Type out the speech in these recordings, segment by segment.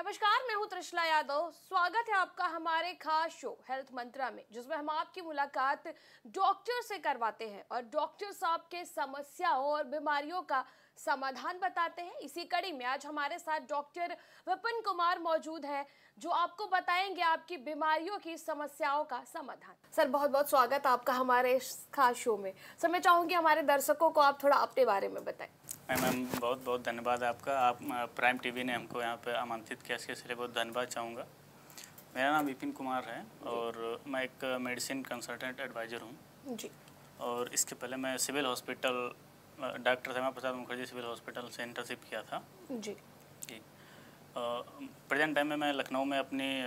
नमस्कार, मैं हूं त्रिशला यादव। स्वागत है आपका हमारे खास शो हेल्थ मंत्रा में, जिसमें हम आपकी मुलाकात डॉक्टर से करवाते हैं और डॉक्टर साहब के समस्याओं और बीमारियों का समाधान बताते हैं। इसी कड़ी में आज हमारे साथ डॉक्टर विपिन कुमार मौजूद है, जो आपको बताएंगे आपकी बीमारियों की समस्याओं का समाधान। सर, बहुत बहुत स्वागत आपका हमारे इस खास शो में। सर, मैं चाहूँगी हमारे दर्शकों को आप थोड़ा अपने बारे में बताएं। मैम बहुत बहुत धन्यवाद आपका। आप प्राइम टीवी ने हमको यहाँ पे आमंत्रित किया, इसके लिए बहुत धन्यवाद चाहूँगा। मेरा नाम विपिन कुमार है और मैं एक मेडिसिन कंसल्टेंट एडवाइज़र हूँ जी। और इसके पहले मैं civil hospital doctor Shyama Prasad Mukherjee civil hospital से इंटर्नशिप किया था जी। जी। प्रेजेंट टाइम में मैं लखनऊ में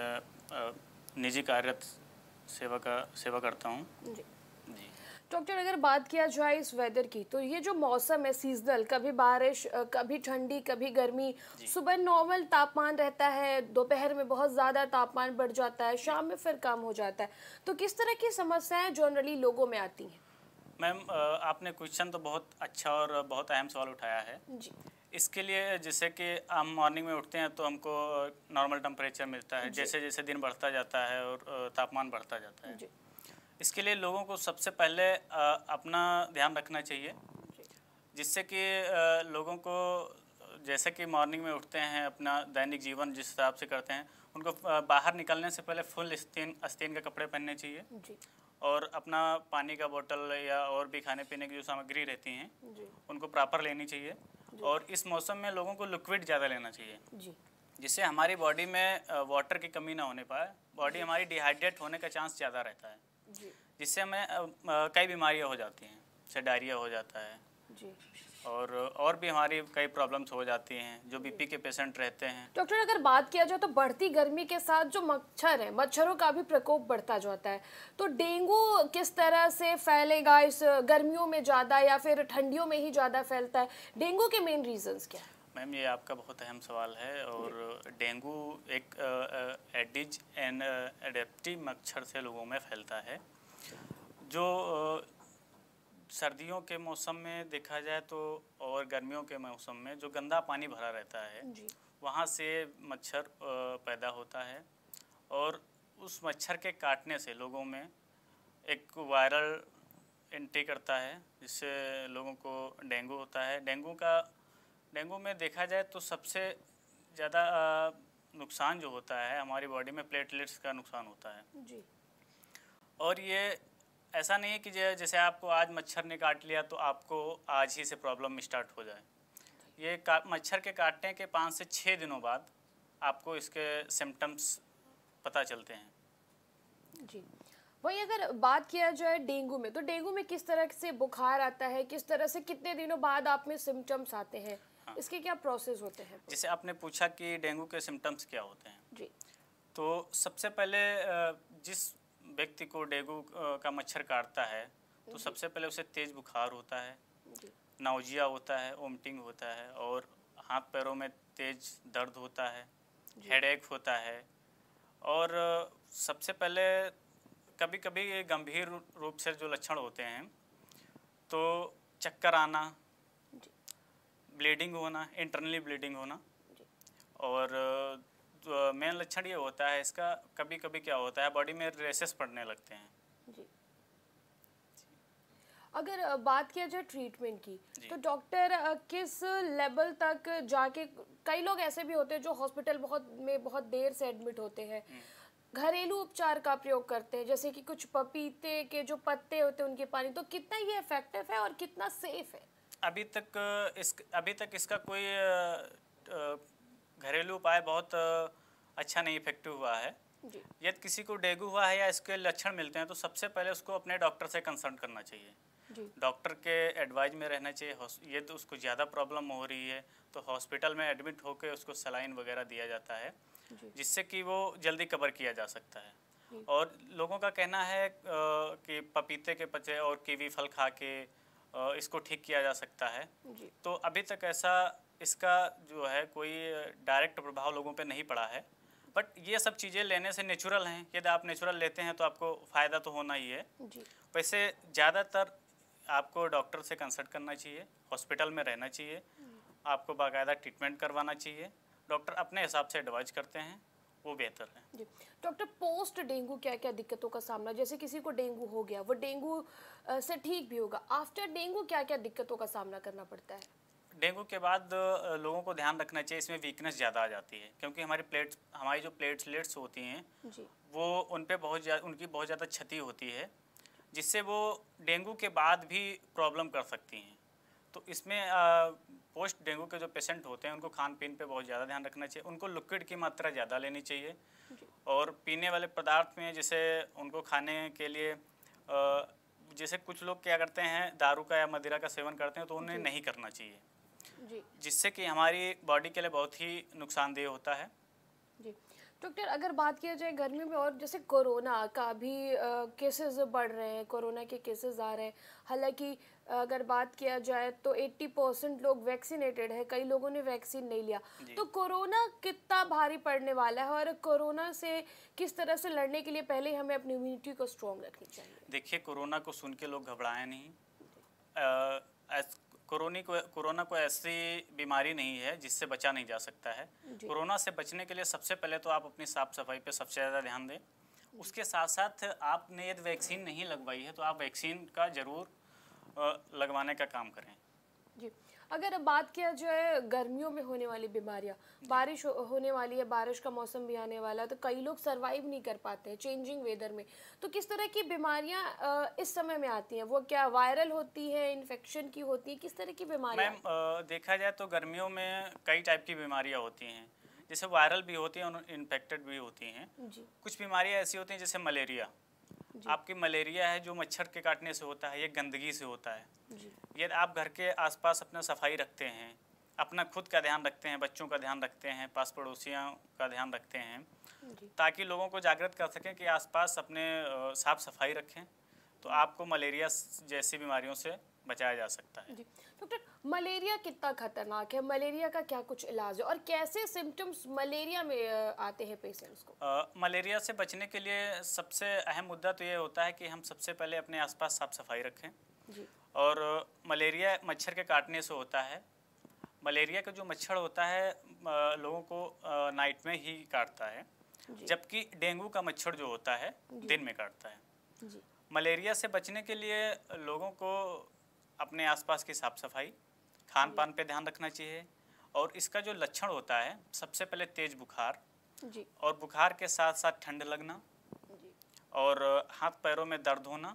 अपनी निजी कार्यरत सेवा करता हूँ जी। जी। डॉक्टर, अगर बात किया जाए इस वेदर की, तो ये जो मौसम है सीजनल, कभी बारिश, कभी ठंडी, कभी गर्मी, सुबह नॉर्मल तापमान रहता है, दोपहर में बहुत ज़्यादा तापमान बढ़ जाता है, शाम में फिर कम हो जाता है, तो किस तरह की समस्याएं जनरली लोगों में आती हैं? मैम आपने क्वेश्चन तो बहुत अच्छा और बहुत अहम सवाल उठाया है जी। इसके लिए जैसे कि हम मॉर्निंग में उठते हैं तो हमको नॉर्मल टेम्परेचर मिलता है, जैसे जैसे दिन बढ़ता जाता है और तापमान बढ़ता जाता है जी। इसके लिए लोगों को सबसे पहले अपना ध्यान रखना चाहिए, जिससे कि लोगों को जैसे कि मॉर्निंग में उठते हैं, अपना दैनिक जीवन जिस हिसाब से करते हैं, उनको बाहर निकलने से पहले फुल आस्तीन के कपड़े पहनने चाहिए जी। और अपना पानी का बोतल या और भी खाने पीने की जो सामग्री रहती हैं उनको प्रॉपर लेनी चाहिए। और इस मौसम में लोगों को लिक्विड ज़्यादा लेना चाहिए जी, जिससे हमारी बॉडी में वाटर की कमी ना होने पाए, बॉडी हमारी डिहाइड्रेट होने का चांस ज़्यादा रहता है जी। जिससे हमें कई बीमारियां हो जाती हैं, जैसे डायरिया हो जाता है जी। और भी हमारी कई प्रॉब्लम्स हो जाती हैं जो बीपी के पेशेंट रहते हैं। डॉक्टर, अगर बात किया जाए तो बढ़ती गर्मी के साथ जो मच्छर है, मच्छरों का भी प्रकोप बढ़ता जाता है, तो डेंगू किस तरह से फैलेगा? इस गर्मियों में ज़्यादा या फिर ठंडियों में ही ज़्यादा फैलता है? डेंगू के मेन रीजंस क्या है? मैम ये आपका बहुत अहम सवाल है। और डेंगू एक एडिज एंड एडेप्टिव मच्छर से लोगों में फैलता है, जो सर्दियों के मौसम में देखा जाए तो और गर्मियों के मौसम में जो गंदा पानी भरा रहता है वहाँ से मच्छर पैदा होता है और उस मच्छर के काटने से लोगों में एक वायरल एंट्री करता है, जिससे लोगों को डेंगू होता है। डेंगू में देखा जाए तो सबसे ज़्यादा नुकसान जो होता है हमारी बॉडी में प्लेटलेट्स का नुकसान होता है जी। और ये ऐसा नहीं है कि जैसे आपको आज मच्छर ने काट लिया तो आपको आज ही से प्रॉब्लम स्टार्ट हो जाए। ये मच्छर के काटने के 5 से 6 दिनों बाद आपको इसके सिम्टम्स पता चलते हैं जी। वही अगर बात किया जाए डेंगू में, तो डेंगू में किस तरह से बुखार आता है, किस तरह से कितने दिनों बाद आप में सिम्टम्स आते हैं? हाँ। इसके क्या प्रोसेस होते हैं? जैसे आपने पूछा कि डेंगू के सिम्टम्स क्या होते हैं जी, तो सबसे पहले जिस व्यक्ति को डेंगू का मच्छर काटता है तो सबसे पहले उसे तेज़ बुखार होता है, नाउजिया होता है, वोमिटिंग होता है और हाथ पैरों में तेज़ दर्द होता है, हेडेक होता है। और सबसे पहले कभी कभी गंभीर रूप से जो लक्षण होते हैं तो चक्कर आना, ब्लीडिंग होना, इंटरनली ब्लीडिंग होना। और मेन लक्षण ये होता है इसका, कभी कभी क्या होता है बॉडी में रेसेस पड़ने लगते हैं जी। अगर बात किया जाए ट्रीटमेंट की, तो डॉक्टर किस लेवल तक जाके, कई लोग ऐसे भी होते हैं जो हॉस्पिटल बहुत देर से एडमिट होते हैं, घरेलू उपचार का प्रयोग करते हैं, जैसे कि कुछ पपीते के जो पत्ते होते हैं उनके पानी, तो कितना ये इफेक्टिव है और कितना सेफ है? अभी तक इसका कोई घरेलू उपाय बहुत अच्छा नहीं इफेक्टिव हुआ है जी। यदि किसी को डेंगू हुआ है या इसके लक्षण मिलते हैं तो सबसे पहले उसको अपने डॉक्टर से कंसल्ट करना चाहिए जी। डॉक्टर के एडवाइज में रहना चाहिए। ये तो उसको ज़्यादा प्रॉब्लम हो रही है तो हॉस्पिटल में एडमिट होकर उसको सलाइन वगैरह दिया जाता है, जिससे कि वो जल्दी कवर किया जा सकता है। और लोगों का कहना है कि पपीते के पत्ते और कीवी फल खा के इसको ठीक किया जा सकता है जी। तो अभी तक ऐसा इसका जो है कोई डायरेक्ट प्रभाव लोगों पे नहीं पड़ा है, बट ये सब चीज़ें लेने से नेचुरल हैं। यदि आप नेचुरल लेते हैं तो आपको फ़ायदा तो होना ही है जी। वैसे ज़्यादातर आपको डॉक्टर से कंसल्ट करना चाहिए, हॉस्पिटल में रहना चाहिए, आपको बाकायदा ट्रीटमेंट करवाना चाहिए डॉक्टर अपने हिसाब से एडवाइज करते हैं, वो बेहतर है। जी डॉक्टर, पोस्ट डेंगू क्या क्या दिक्कतों का सामना, जैसे किसी को डेंगू हो गया, वो डेंगू से ठीक भी होगा, आफ्टर डेंगू क्या क्या दिक्कतों का सामना करना पड़ता है? डेंगू के बाद लोगों को ध्यान रखना चाहिए, इसमें वीकनेस ज़्यादा आ जाती है, क्योंकि हमारी जो प्लेटलेट्स होती हैं जी वो उन पे उनकी बहुत ज़्यादा क्षति होती है, जिससे वो डेंगू के बाद भी प्रॉब्लम कर सकती हैं। तो इसमें पोस्ट डेंगू के जो पेशेंट होते हैं उनको खान पीन पे बहुत ज़्यादा ध्यान रखना चाहिए, उनको लिक्विड की मात्रा ज़्यादा लेनी चाहिए, और पीने वाले पदार्थ में जैसे उनको खाने के लिए जैसे कुछ लोग क्या करते हैं, दारू का या मदिरा का सेवन करते हैं, तो उन्हें नहीं करना चाहिए, जिससे कि हमारी बॉडी के लिए बहुत ही नुकसानदेह होता है। जी डॉक्टर, अगर बात किया जाए गर्मियों में, और जैसे कोरोना का भी केसेस बढ़ रहे हैं, कोरोना के केसेस आ रहे हैं, हालांकि अगर बात किया जाए तो 80% लोग वैक्सीनेटेड है, कई लोगों ने वैक्सीन नहीं लिया, तो कोरोना कितना भारी पड़ने वाला है, और कोरोना से किस तरह से लड़ने के लिए पहले हमें अपनी इम्यूनिटी को स्ट्रॉन्ग रखनी चाहिए? देखिए, कोरोना को सुन के लोग घबराएं नहीं। कोरोना को ऐसी बीमारी नहीं है जिससे बचा नहीं जा सकता है। कोरोना से बचने के लिए सबसे पहले तो आप अपनी साफ सफाई पे सबसे ज़्यादा ध्यान दें। उसके साथ साथ आपने यदि वैक्सीन नहीं लगवाई है तो आप वैक्सीन का ज़रूर लगवाने का काम करें। जी, अगर अब बात किया जाए गर्मियों में होने वाली बीमारियां, बारिश होने वाली है, बारिश का मौसम भी आने वाला है, तो कई लोग सरवाइव नहीं कर पाते हैं चेंजिंग वेदर में, तो किस तरह की बीमारियां इस समय में आती हैं? वो क्या वायरल होती है, इन्फेक्शन की होती है, किस तरह की बीमारियां? मैम, देखा जाए तो गर्मियों में कई टाइप की बीमारियां होती हैं, जैसे वायरल भी होती हैं और इन्फेक्टेड भी होती हैं। कुछ बीमारियां ऐसी होती हैं जैसे मलेरिया। आपकी मलेरिया है जो मच्छर के काटने से होता है, ये गंदगी से होता है। यदि आप घर के आसपास अपना सफाई रखते हैं, अपना खुद का ध्यान रखते हैं, बच्चों का ध्यान रखते हैं, पास पड़ोसियों का ध्यान रखते हैं, ताकि लोगों को जागृत कर सकें कि आसपास अपने साफ सफाई रखें, तो आपको मलेरिया जैसी बीमारियों से बचाया जा सकता है। डॉक्टर, मलेरिया कितना खतरनाक है, मलेरिया का क्या कुछ इलाज है, और कैसे सिम्टम्स मलेरिया में आते हैं पेशेंट्स को? मलेरिया से बचने के लिए सबसे अहम मुद्दा तो ये होता है कि हम सबसे पहले अपने आसपास साफ सफाई रखें। और मलेरिया मच्छर के काटने से होता है। मलेरिया का जो मच्छर होता है लोगों को नाइट में ही काटता है, जबकि डेंगू का मच्छर जो होता है दिन में काटता है। मलेरिया से बचने के लिए लोगों को अपने आसपास की साफ सफाई, खान पान पे ध्यान रखना चाहिए, और इसका जो लक्षण होता है सबसे पहले तेज बुखार, और बुखार के साथ साथ ठंड लगना, और हाथ पैरों में दर्द होना,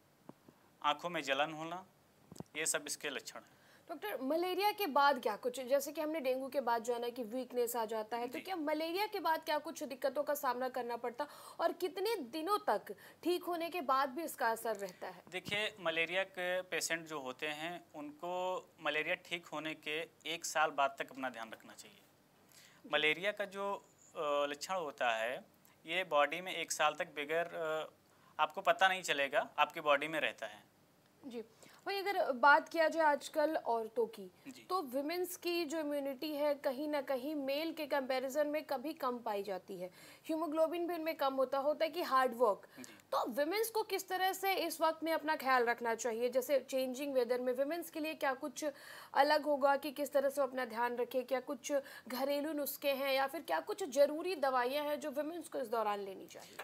आँखों में जलन होना, ये सब इसके लक्षण हैं। डॉक्टर, मलेरिया के बाद क्या कुछ, जैसे कि हमने डेंगू के बाद जो है ना कि वीकनेस आ जाता है, तो क्या मलेरिया के बाद क्या कुछ दिक्कतों का सामना करना पड़ता, और कितने दिनों तक ठीक होने के बाद भी इसका असर रहता है? देखिए, मलेरिया के पेशेंट जो होते हैं उनको मलेरिया ठीक होने के 1 साल बाद तक अपना ध्यान रखना चाहिए। मलेरिया का जो लक्षण होता है ये बॉडी में 1 साल तक बगैर आपको पता नहीं चलेगा, आपकी बॉडी में रहता है। जी, वही अगर बात किया जाए आजकल औरतों की, तो विमेंस की जो इम्यूनिटी है कहीं ना कहीं मेल के कंपैरिजन में कभी कम पाई जाती है, हीमोग्लोबिन भी उनमें कम होता है कि हार्ड वर्क, तो विमेंस को किस तरह से इस वक्त में अपना ख्याल रखना चाहिए? जैसे चेंजिंग वेदर में विमेंस के लिए क्या कुछ अलग होगा कि किस तरह से अपना ध्यान रखे? क्या कुछ घरेलू नुस्खे हैं या फिर क्या कुछ ज़रूरी दवाइयाँ हैं जो विमेंस को इस दौरान लेनी चाहिए?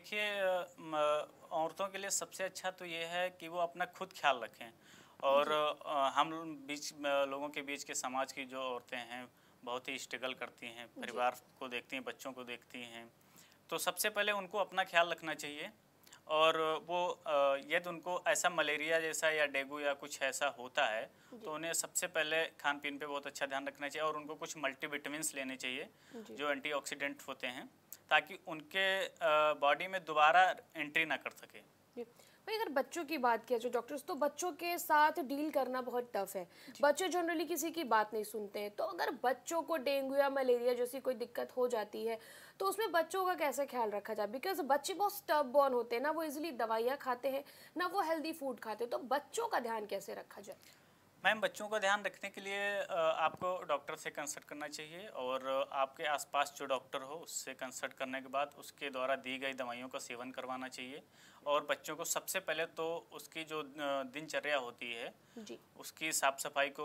देखिए, औरतों के लिए सबसे अच्छा तो ये है कि वो अपना खुद ख्याल रखें, और हम लोगों के बीच के समाज की जो औरतें हैं बहुत ही स्ट्रगल करती हैं, परिवार को देखती हैं, बच्चों को देखती हैं, तो सबसे पहले उनको अपना ख्याल रखना चाहिए। और वो यदि उनको ऐसा मलेरिया जैसा या डेंगू या कुछ ऐसा होता है तो उन्हें सबसे पहले खान पीन पे बहुत अच्छा ध्यान रखना चाहिए, और उनको कुछ मल्टीविटामिन्स लेने चाहिए जो एंटीऑक्सीडेंट होते हैं, ताकि उनके बॉडी में दोबारा एंट्री ना कर सके। भाई, अगर बच्चों की बात किया जाए डॉक्टर्स, तो बच्चों के साथ डील करना बहुत टफ है, बच्चे जनरली किसी की बात नहीं सुनते हैं, तो अगर बच्चों को डेंगू या मलेरिया जैसी कोई दिक्कत हो जाती है तो उसमें बच्चों का कैसे ख्याल रखा जाए? बिकॉज बच्चे बहुत स्टबबॉर्न होते हैं ना, वो इजीली दवाइयाँ खाते हैं ना, वो हेल्दी फूड खाते हैं, तो बच्चों का ध्यान कैसे रखा जाए? मैम, बच्चों का ध्यान रखने के लिए आपको डॉक्टर से कंसल्ट करना चाहिए, और आपके आसपास जो डॉक्टर हो उससे कंसल्ट करने के बाद उसके द्वारा दी गई दवाइयों का सेवन करवाना चाहिए। और बच्चों को सबसे पहले तो उसकी जो दिनचर्या होती है उसकी साफ सफाई को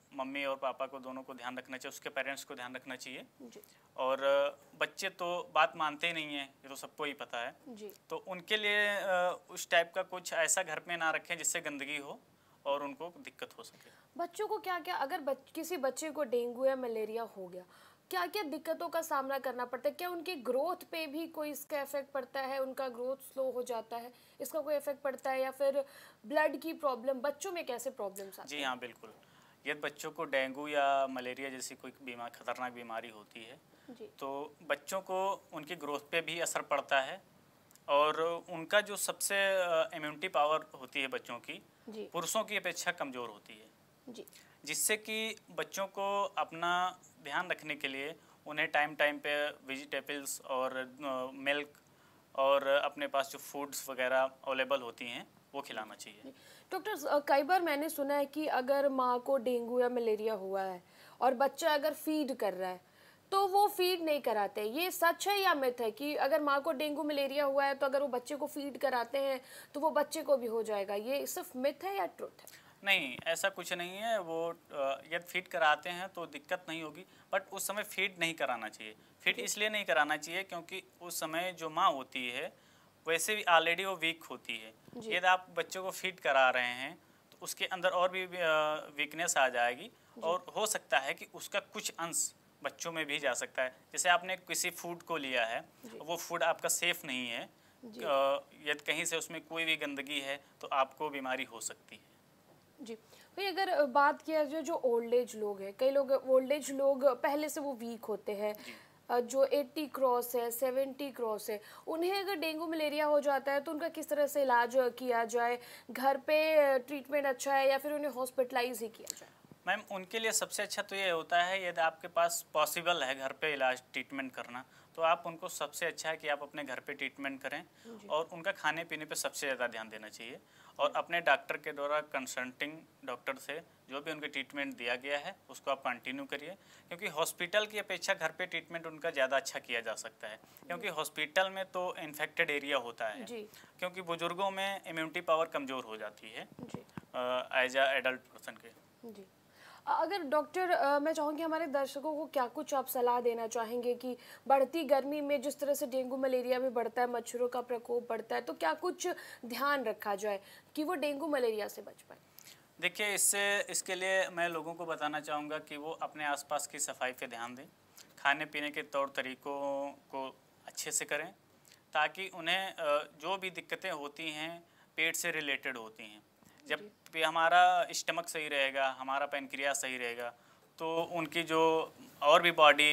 मम्मी और पापा को दोनों को ध्यान रखना चाहिए, उसके पेरेंट्स को ध्यान रखना चाहिए जी। और बच्चे तो बात मानते ही नहीं है, ये तो सबको ही पता है जी। तो उनके लिए उस टाइप का कुछ ऐसा घर में ना रखें जिससे गंदगी हो और उनको दिक्कत हो सके। बच्चों को क्या क्या अगर किसी बच्चे को डेंगू या मलेरिया हो गया, क्या क्या दिक्कतों का सामना करना पड़ता है? क्या उनकी ग्रोथ पे भी कोई इसका इफेक्ट पड़ता है? उनका ग्रोथ स्लो हो जाता है, इसका कोई इफेक्ट पड़ता है? या फिर ब्लड की प्रॉब्लम, बच्चों में कैसे प्रॉब्लम्स आती है? जी हाँ, बिल्कुल। यदि बच्चों को डेंगू या मलेरिया जैसी कोई खतरनाक बीमारी होती है जी। तो बच्चों को उनकी ग्रोथ पे भी असर पड़ता है और उनका जो सबसे इम्यूनिटी पावर होती है बच्चों की, जी। पुरुषों की अपेक्षा कमज़ोर होती है जी। जिससे कि बच्चों को अपना ध्यान रखने के लिए उन्हें टाइम टाइम पे वेजिटेबल्स और मिल्क और अपने पास जो फूड्स वगैरह अवेलेबल होती हैं वो खिलाना चाहिए। डॉक्टर, कई बार मैंने सुना है कि अगर माँ को डेंगू या मलेरिया हुआ है और बच्चा अगर फीड कर रहा है तो वो फीड नहीं कराते, ये सच है या मिथ है कि अगर माँ को डेंगू मलेरिया हुआ है तो अगर वो बच्चे को फीड कराते हैं तो वो बच्चे को भी हो जाएगा, ये सिर्फ मिथ है या ट्रुथ है? नहीं, ऐसा कुछ नहीं है। वो यदि फीड कराते हैं तो दिक्कत नहीं होगी, बट उस समय फीड नहीं कराना चाहिए। फीड इसलिए नहीं कराना चाहिए क्योंकि उस समय जो माँ होती है वैसे भी ऑलरेडी वो वीक होती है। यदि आप बच्चों को फीड करा रहे हैं तो उसके अंदर और भी वीकनेस आ जाएगी और हो सकता है कि उसका कुछ अंश बच्चों में भी जा सकता है। जैसे आपने किसी फूड को लिया है, वो फूड आपका सेफ नहीं है, यदि कहीं से उसमें कोई भी गंदगी है तो आपको बीमारी हो सकती है। जी भाई, अगर बात किया जाए जो ओल्ड एज लोग हैं, कई लोग ओल्ड एज लोग पहले से वो वीक होते हैं, जो 80 क्रॉस है, 70 क्रॉस है, उन्हें अगर डेंगू मलेरिया हो जाता है तो उनका किस तरह से इलाज किया जाए? घर पे ट्रीटमेंट अच्छा है या फिर उन्हें हॉस्पिटलाइज ही किया जाए? मैम, उनके लिए सबसे अच्छा तो ये होता है यदि आपके पास पॉसिबल है घर पे इलाज ट्रीटमेंट करना तो आप उनको सबसे अच्छा है कि आप अपने घर पे ट्रीटमेंट करें और उनका खाने पीने पे सबसे ज़्यादा ध्यान देना चाहिए और अपने डॉक्टर के द्वारा कंसल्टिंग डॉक्टर से जो भी उनके ट्रीटमेंट दिया गया है उसको आप कंटिन्यू करिए, क्योंकि हॉस्पिटल की अपेक्षा घर पे ट्रीटमेंट उनका ज़्यादा अच्छा किया जा सकता है। क्योंकि हॉस्पिटल में तो इन्फेक्टेड एरिया होता है, क्योंकि बुजुर्गों में इम्यूनिटी पावर कमज़ोर हो जाती है एज अ एडल्ट पर्सन के। जी। अगर डॉक्टर, मैं चाहूँगी हमारे दर्शकों को क्या कुछ आप सलाह देना चाहेंगे कि बढ़ती गर्मी में जिस तरह से डेंगू मलेरिया भी बढ़ता है, मच्छरों का प्रकोप बढ़ता है, तो क्या कुछ ध्यान रखा जाए कि वो डेंगू मलेरिया से बच पाए? देखिए, इसके लिए मैं लोगों को बताना चाहूँगा कि वो अपने आसपास की सफाई पे ध्यान दें, खाने पीने के तौर तरीक़ों को अच्छे से करें ताकि उन्हें जो भी दिक्कतें होती हैं पेट से रिलेटेड होती हैं, जब भी हमारा स्टमक सही रहेगा, हमारा पैनक्रियास सही रहेगा तो उनकी जो और भी बॉडी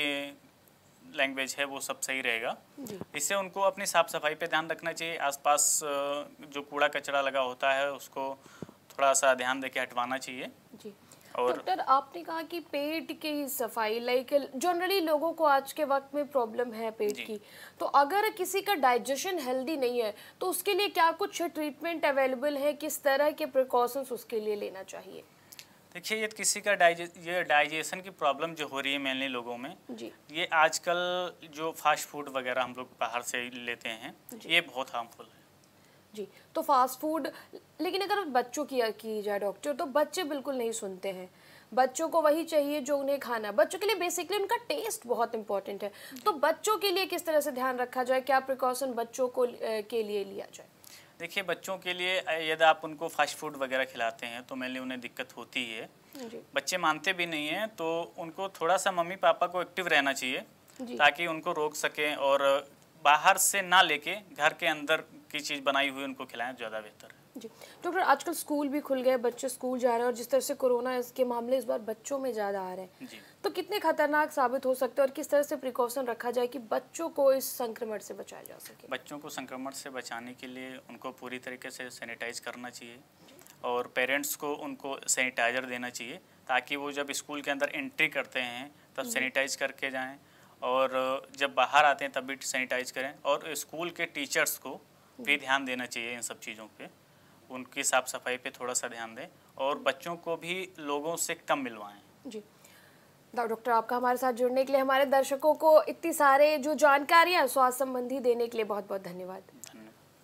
लैंग्वेज है वो सब सही रहेगा। इससे उनको अपनी साफ़ सफाई पे ध्यान रखना चाहिए। आसपास जो कूड़ा कचरा लगा होता है उसको थोड़ा सा ध्यान देके हटवाना चाहिए। जी। और डॉक्टर, आपने कहा कि पेट की सफाई, लाइक जनरली लोगों को आज के वक्त में प्रॉब्लम है पेट की, तो अगर किसी का डाइजेशन हेल्दी नहीं है तो उसके लिए क्या कुछ ट्रीटमेंट अवेलेबल है? किस तरह के प्रिकॉशंस उसके लिए लेना चाहिए? देखिए, ये किसी का डाइजेशन की प्रॉब्लम जो हो रही है मेनली लोगों में, ये आजकल जो फास्ट फूड वगैरह हम लोग बाहर से लेते हैं ये बहुत हार्मफुल है। जी, तो फास्ट फूड, लेकिन अगर बच्चों की जाए डॉक्टर, तो बच्चे बिल्कुल नहीं सुनते हैं। बच्चों को वही चाहिए जो उन्हें खाना, बच्चों के लिए बेसिकली उनका टेस्ट बहुत इंपॉर्टेंट है। तो बच्चों के लिए किस तरह से ध्यान रखा जाए, क्या प्रिकॉशन बच्चों को के लिए लिया जाए? देखिए, बच्चों के लिए यदि आप उनको फास्ट फूड वगैरह खिलाते हैं तो मेनली उन्हें दिक्कत होती है। बच्चे मानते भी नहीं हैं, तो उनको थोड़ा सा मम्मी पापा को एक्टिव रहना चाहिए ताकि उनको रोक सकें और बाहर से ना लेके घर के अंदर की चीज़ बनाई हुई उनको खिलाएं, ज़्यादा बेहतर है। जी डॉक्टर, आजकल स्कूल भी खुल गए, बच्चे स्कूल जा रहे हैं और जिस तरह से कोरोना इसके मामले इस बार बच्चों में ज़्यादा आ रहे हैं, तो कितने खतरनाक साबित हो सकते हैं और किस तरह से प्रिकॉशन रखा जाए कि बच्चों को इस संक्रमण से बचाया जा सके? बच्चों को संक्रमण से बचाने के लिए उनको पूरी तरीके से सैनिटाइज करना चाहिए और पेरेंट्स को उनको सैनिटाइज़र देना चाहिए ताकि वो जब स्कूल के अंदर एंट्री करते हैं तब सैनिटाइज करके जाएं और जब बाहर आते हैं तब भी सैनिटाइज करें। और स्कूल के टीचर्स को भी ध्यान देना चाहिए इन सब चीज़ों पे, उनकी साफ़ सफाई पे थोड़ा सा ध्यान दें और बच्चों को भी लोगों से कम मिलवाएं। जी डॉक्टर, आपका हमारे साथ जुड़ने के लिए, हमारे दर्शकों को इतनी सारे जो जानकारियाँ स्वास्थ्य संबंधी देने के लिए बहुत बहुत धन्यवाद।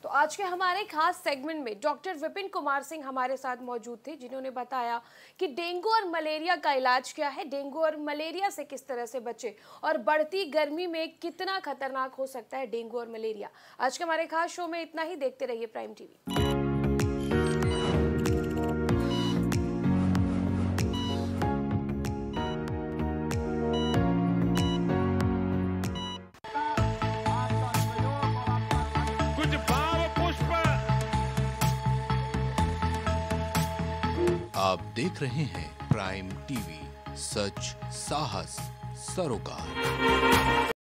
तो आज के हमारे खास सेगमेंट में डॉक्टर विपिन कुमार सिंह हमारे साथ मौजूद थे, जिन्होंने बताया कि डेंगू और मलेरिया का इलाज क्या है, डेंगू और मलेरिया से किस तरह से बचे और बढ़ती गर्मी में कितना खतरनाक हो सकता है डेंगू और मलेरिया। आज के हमारे खास शो में इतना ही। देखते रहिए प्राइम टीवी। आप देख रहे हैं प्राइम टीवी, सच साहस सरोकार।